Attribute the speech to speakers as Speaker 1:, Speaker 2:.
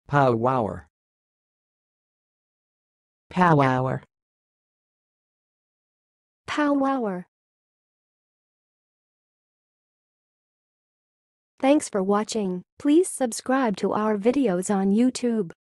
Speaker 1: Powwower.
Speaker 2: Powwower.
Speaker 3: Powwower. Thanks for watching. Please subscribe to our videos on YouTube.